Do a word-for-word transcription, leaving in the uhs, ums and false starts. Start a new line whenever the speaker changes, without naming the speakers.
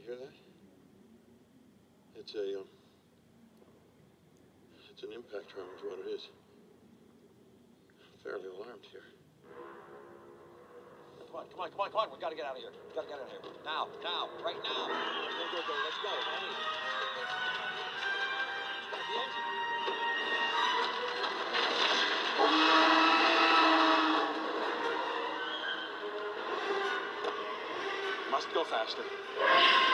You hear that? It's a, um, it's an impact tremor is what it is. I'm fairly alarmed here.
Come on, come on, come on, come on. We gotta get out of here. We gotta get out of here. Now, now, right now. Go, go, go. Let's go. Hurry. Start the engine.
Must go faster.